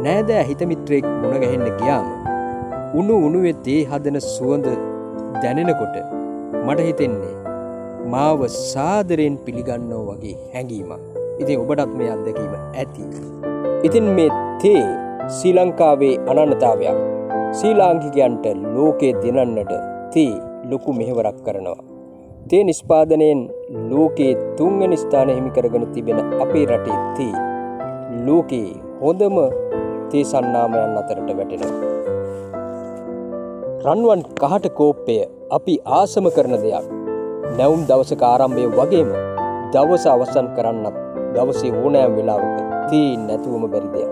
නෑදෑ හිතමිත්‍රයෙක් මුණ ගැහෙන්න ගියාම උණු උණුවේ තේ හදන සුවඳ දැනෙනකොට මට හිතෙන්නේ මාව සාදරයෙන් පිළිගන්නෝ වගේ හැඟීමක්. ඉතින් ඔබටත් මේ අත්දැකීම ඇති. ඉතින් මේ තේ ශ්‍රී ලංකාවේ අනන්‍යතාවයක්. ශ්‍රී ලාංකිකයන්ට ලෝකයේ දිනන්නට තේ ලොකු මෙහෙවරක් කරනවා. තේ නිෂ්පාදනයෙන් ලෝකයේ 3 වෙනි ස්ථානය හිමි කරගෙන තිබෙන අපේ රටේ තේ ලෝකයේ හොඳම තේ සන්නාමයන් අතරට වැටෙනවා. රන්වන් කහට කෝප්පය අපි ආසම කරන දෙයක්. නැවුම් දවසක ආරම්භය වගේම දවස අවසන් කරන්නත් දවසේ ඕනෑම වෙලාවක තේ නැතුවම බැරි දෙයක්.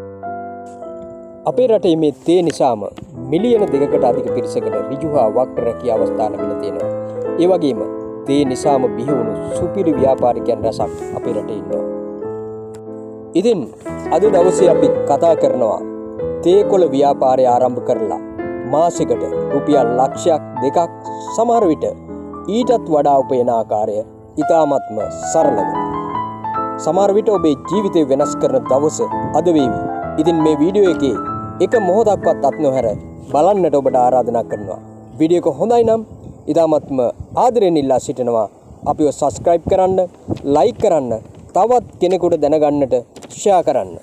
අපේ රටේ මේ තේ නිසාම මිලියන 2කට අධික පිරිසකට ඍජු හා වක්‍ර රැකියා අවස්ථා ලැබිලා තියෙනවා. ඒ වගේම තේ නිසාම බිහි වුණු සුපිරි ව්‍යාපාරිකයන් රැසක් අපේ රටේ ඉන්නවා. ඉතින් අද දවසේ අපි කතා කරනවා තේ කොළ ව්‍යාපාරය ආරම්භ කරලා මාසෙකට රුපියල් ලක්ෂයක් දෙකක් සමහර විට ඊටත් වඩා උපයන ආකාරය ඉතාමත්ම සරලව. සමහර විට ඔබේ ජීවිතය වෙනස් කරන දවස අද වේවි. ඉතින් මේ වීඩියෝ එකේ එක මොහොතක්වත් අත් නොහැර බලන්නට ඔබට ආරාධනා කරනවා. වීඩියෝ එක හොඳයි නම් ඉතාමත්ම ආදරයෙන් ඉල්ලා සිටිනවා අපිව subscribe කරන්න, like කරන්න, තවත් කෙනෙකුට දැනගන්නට share කරන්න.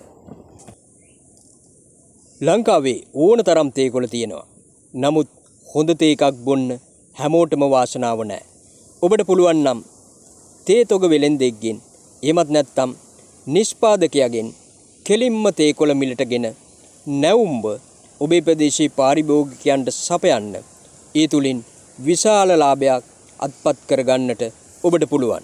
ලංකාවේ ඕන තරම් තේ කොළ තියෙනවා. නමුත් හොඳ තේ එකක් බොන්න හැමෝටම වාසනාව නැහැ. ඔබට පුළුවන් නම් තේ තොග වෙලෙන්දෙක්ගෙන් එහෙමත් නැත්නම් නිෂ්පාදකයාගෙන් කෙලින්ම තේ කොළ මිලටගෙන නැවුම්බ ඔබේ ප්‍රදේශයේ පාරිභෝගිකයන්ට සපයන්න. ඒ තුලින් විශාල ලාභයක් අත්පත් කරගන්නට ඔබට පුළුවන්.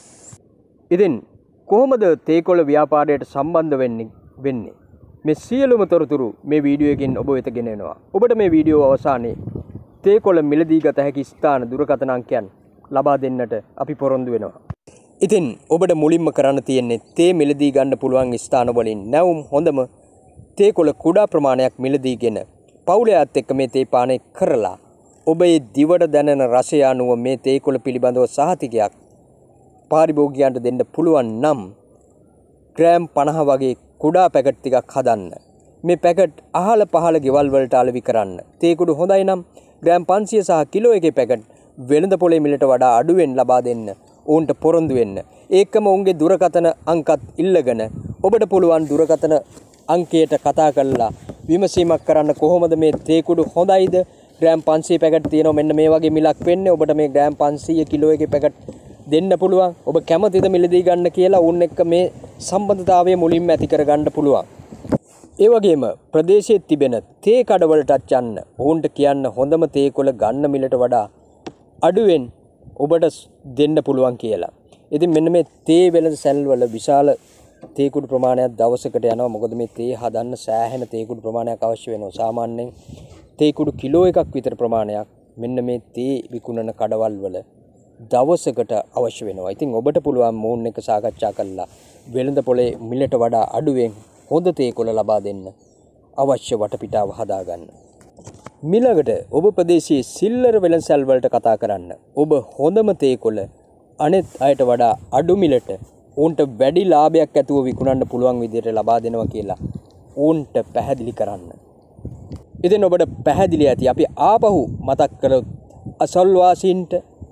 ඉතින් කොහොමද තේ කොළ ව්‍යාපාරයට සම්බන්ධ වෙන්නේ? මේ සියලුම තොරතුරු මේ වීඩියෝ එකෙන් ඔබ වෙත ගෙනෙනවා. ඔබට මේ වීඩියෝ අවසානයේ තේ කොළ මිලදී ගත හැකි ස්ථාන දුරකථන අංකයන් ලබා දෙන්නට අපි පොරොන්දු වෙනවා. ඉතින් ඔබට මුලින්ම කරන්න තියෙන්නේ තේ මිලදී ගන්න පුළුවන් ස්ථාන වලින් නැවුම් හොඳම තේ කොළ කුඩා ප්‍රමාණයක් මිලදීගෙන පවුලේ අයත් එක්ක මේ තේ පානය කරලා ඔබේ දිවට දැනෙන රසය අනුව මේ තේ කොළ පිළිබඳව සහතිකයක් පාරිභෝගිකයන්ට දෙන්න පුළුවන් නම් ග්‍රෑම් 50 වගේ කුඩා පැකට් ටිකක් හදන්න. මේ පැකට් අහල පහල ගෙවල් වලට අලෙවි කරන්න. තේ කුඩු හොඳයි නම් ග්‍රෑම් 500 සහ කිලෝ එකේ පැකට් වෙළඳ පොලේ මිලට වඩා අඩුවෙන් ලබා දෙන්න ඔවුන්ට පොරොන්දු වෙන්න. ඒකම ඔවුන්ගේ දුරකථන අංකත් ඉල්ලගෙන ඔබට පුළුවන් දුරකථන අංකයට කතා කරලා විමසීමක් කරන්න කොහොමද මේ තේ කුඩු හොඳයිද? ග්‍රෑම් 500 පැකට් තියෙනවා මෙන්න මේ වගේ මිලක් වෙන්නේ. ඔබට මේ ග්‍රෑම් 500 කිලෝ එකේ පැකට් දෙන්න පුළුවන්. ඔබ කැමතිද මිලදී ගන්න කියලා උන් එක්ක මේ සම්බන්ධතාවය මුලින්ම ඇති කරගන්න පුළුවන්. ඒ වගේම ප්‍රදේශයේ තිබෙන තේ කඩවලටත් යන්න ඔවුන්ට කියන්න හොඳම තේ කොළ ගන්න මිලට වඩා අඩුවෙන් ඔබට දෙන්න පුළුවන් කියලා. ඉතින් මෙන්න මේ තේ වෙළඳ සැල් වල විශාල තේ කුඩු ප්‍රමාණයක් දවසකට යනවා. මොකද මේ තේ හදන්න සෑහෙන තේ කුඩු ප්‍රමාණයක් අවශ්‍ය වෙනවා. සාමාන්‍යයෙන් තේ කුඩු කිලෝ එකක් විතර ප්‍රමාණයක් මෙන්න මේ තේ විකුණන කඩවල් වල දවසකට අවශ්‍ය වෙනවා. ඉතින් ඔබට පුළුවන් මොවුන් එක සාකච්ඡා කරලා වෙළඳ පොලේ මිලට වඩා අඩුවෙන් හොඳ තේ කොළ ලබා දෙන්න අවශ්‍ය වටපිටාව හදාගන්න. මිලකට ඔබ ප්‍රදේශයේ සිල්ලර වෙළඳසැල් වලට කතා කරන්න. ඔබ හොඳම තේ කොළ අනෙත් අයට වඩා අඩු මිලට ඔවුන්ට වැඩි ලාභයක් ඇතුව විකුණන්න පුළුවන් විදිහට ලබා දෙනවා කියලා ඔවුන්ට පැහැදිලි කරන්න. ඉතින් ඔබට පැහැදිලි ඇති අපි ආපහු මතක් කරොත් අසල්වාසීන්ට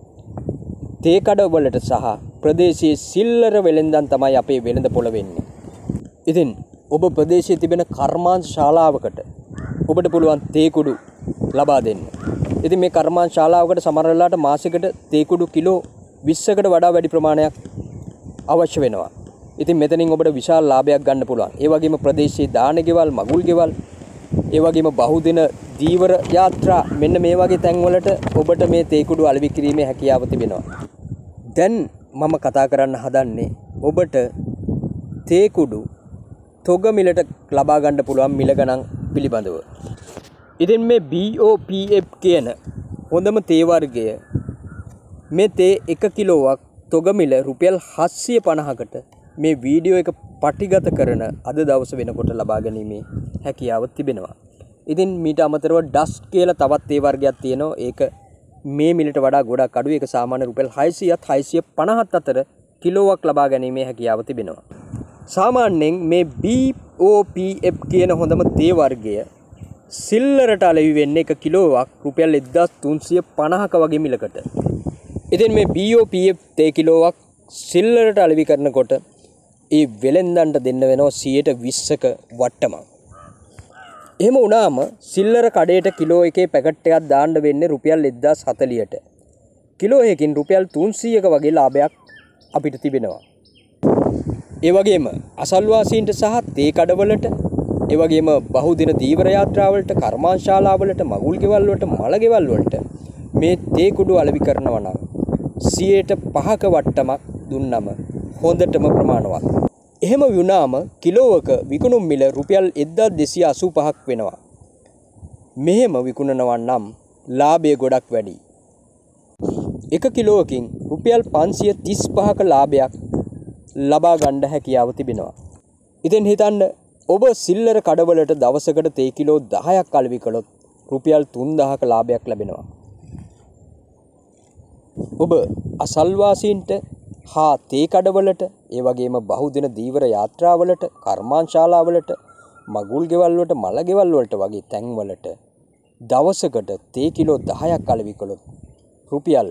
තේ කඩවලට සහ ප්‍රදේශයේ සිල්ලර වෙළෙන්දන් තමයි අපේ වෙළඳ පොළ වෙන්නේ. ඉතින් ඔබ ප්‍රදේශයේ තිබෙන කර්මාන්ත ශාලාවකට ඔබට පුළුවන් තේ කුඩු ලබා දෙන්න. ඉතින් මේ කර්මාන්ත ශාලාවකට සමහර වෙලාවට මාසෙකට තේ කුඩු කිලෝ 20කට වඩා වැඩි ප්‍රමාණයක් අවශ්‍ය වෙනවා. ඉතින් මෙතනින් ඔබට විශාල ලාභයක් ගන්න පුළුවන්. ඒ වගේම ප්‍රදේශයේ දාන ගෙවල්, මගුල් ගෙවල්, ඒ වගේම බහුදින දීවර යාත්‍රා මෙන්න මේ වගේ තැන්වලට ඔබට මේ තේ කුඩු අලෙවි කිරීමේ හැකියාව තිබෙනවා. දැන් මම කතා කරන්න හදන්නේ ඔබට තේ කුඩු තොග මිලට ලබා ගන්න පුළුවන් මිල ගණන් පිළිබඳව. ඉතින් මේ BOPF කියන හොඳම තේ වර්ගය මේ තේ 1 කිලෝවක් තොග මිල රුපියල් 750කට මේ වීඩියෝ එක පටිගත කරන අද දවස වෙනකොට ලබා ගැනීමේ හැකියාව තිබෙනවා. ඉතින් මීට අමතරව ඩස්ට් කියලා තවත් තේ වර්ගයක් තියෙනවා. ඒක මේ මිලට වඩා ගොඩක් අඩුයි. ඒක සාමාන්‍ය රුපියල් 600ත් 650ත් අතර කිලෝවක් ලබා ගැනීමේ හැකියාව තිබෙනවා. සාමාන්‍යයෙන් මේ BOPF කියන හොඳම තේ වර්ගය සිල්ලරට අලෙවි වෙන්නේ 1 කිලෝවක් රුපියල් 1350ක වගේ මිලකට. ඉතින් මේ BOPF තේ කිලෝවක් සිල්ලරට අලෙවි කරනකොට ඒ වෙලෙන්දන්ට දෙන්න වෙනවා 120ක වට්ටමක්. එහෙම වුණාම සිල්ලර කඩේට කිලෝ එකේ පැකට් එකක් දාන්න වෙන්නේ රුපියල් 1040ට. කිලෝ එකකින් රුපියල් 300ක වගේ ලාභයක් අපිට තිබෙනවා. ඒ වගේම අසල්වාසීන්ට සහ තේ කඩවලට, ඒ වගේම බහුදින දීවර යාත්‍රාවලට, කර්මාන්තශාලාවලට, මගුල් ගෙවල් වලට, මල ගෙවල් වලට මේ තේ කුඩු අලෙවි කරනවා නම් 105ක වට්ටමක් දුන්නම හොඳටම ප්‍රමාණවත්. එහෙම වුණාම කිලෝවක විකුණුම් මිල රුපියල් 1285ක් වෙනවා. මෙහෙම විකුණනවා නම් ලාභය ගොඩක් වැඩි. 1 කිලෝවකින් රුපියල් 535ක ලාභයක් ලබා ගන්න හැකියාව තිබෙනවා. ඉතින් හිතන්න ඔබ සිල්ලර කඩවලට දවසකට තේ කිලෝ 10ක් අලෙවි කළොත් රුපියල් 3000ක ලාභයක් ලැබෙනවා. ඔබ අසල්වාසීන්ට හා තේ කඩවලට, ඒ වගේම බහුදින දීවර යාත්‍රාවලට, කර්මාන්තශාලාවලට, මගුල් ගෙවල් වලට, මල ගෙවල් වලට වගේ තැන්වලට දවසකට තේ කිලෝ 10ක් අලෙවි කළොත් රුපියල්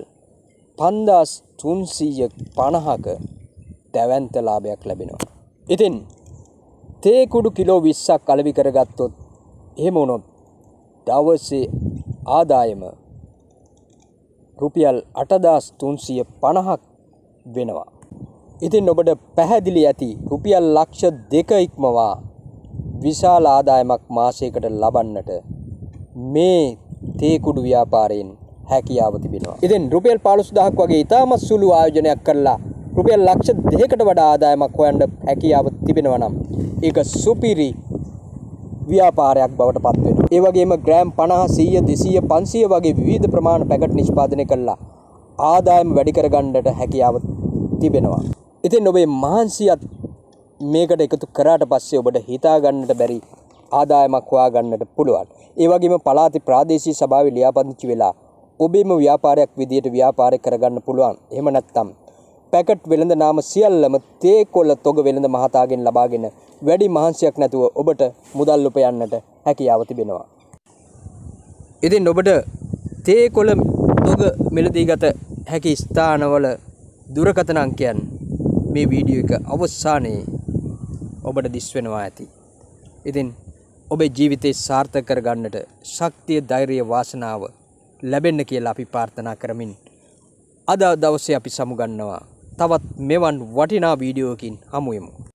5350ක දැවැන්ත ලාභයක් ලැබෙනවා. ඉතින් තේ කුඩු කිලෝ 20ක් අලෙවි කරගත්තොත් එහෙම වුණොත් දවසේ ආදායම රුපියල් 8350ක් වෙනවා. ඉතින් ඔබට පැහැදිලි ඇති රුපියල් ලක්ෂ 2 ඉක්මවා විශාල ආදායමක් මාසයකට ලබන්නට මේ තේ කුඩු ව්‍යාපාරයෙන් හැකියාව තිබෙනවා. ඉතින් රුපියල් 15000ක් වගේ ඉතාමත් සුළු ආයෝජනයක් කරලා රුපියල් ලක්ෂ 2කට වඩා ආදායමක් හොයන්න හැකියාව තිබෙනවා නම් ඒක සුපිරි ව්‍යාපාරයක් බවට පත් වෙනවා. ඒ වගේම ග්‍රෑම් 50, 100, 200, 500 වගේ විවිධ ප්‍රමාණ පැකට් නිෂ්පාදනය කළා ආදායම වැඩි කරගන්නට හැකියාව තිබෙනවා. ඉතින් ඔබේ මහන්සියත් මේකට එකතු කරාට පස්සේ ඔබට හිතා ගන්නට බැරි ආදායමක් හොයා ගන්නට පුළුවන්. ඒ වගේම පළාතේ ප්‍රාදේශීය සභාවේ ලියාපදිංචි වෙලා ඔබේම ව්‍යාපාරයක් විදියට ව්‍යාපාරය කරගන්න පුළුවන්. එහෙම නැත්නම් පැකට් වෙළඳ නාම සියල්ලම තේ කොළ තොග වෙළඳ මහතාගෙන් ලබාගෙන වැඩි මහන්සියක් නැතුව ඔබට මුදල් උපයන්නට හැකියාව තිබෙනවා. ඉතින් ඔබට තේ කොළ තොග මිලදීගත හැකි ස්ථානවල දුරකථන අංකයන් මේ වීඩියෝ එක අවසානයේ ඔබට දිස් වෙනවා ඇති. ඉතින් ඔබේ ජීවිතේ සාර්ථක කරගන්නට ශක්තිය, ධෛර්යය, වාසනාව ලැබෙන්න කියලා අපි ප්‍රාර්ථනා කරමින් අද දවසේ අපි සමුගන්නවා. තවත් මෙවන් වටිනා වීඩියෝකින් හමු වෙමු.